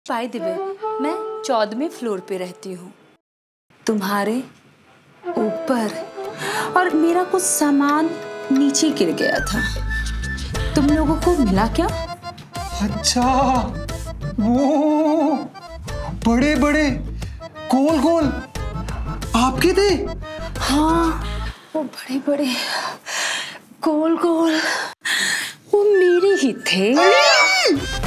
By the way, मैं 14वें floor पे रहती हूँ, तुम्हारे ऊपर, और मेरा कुछ सामान नीचे गिर गया था। तुम लोगों को मिला क्या? अच्छा, वो बड़े बड़े गोल गोल आपके थे? हाँ, वो बड़े बड़े गोल गोल वो मेरे ही थे।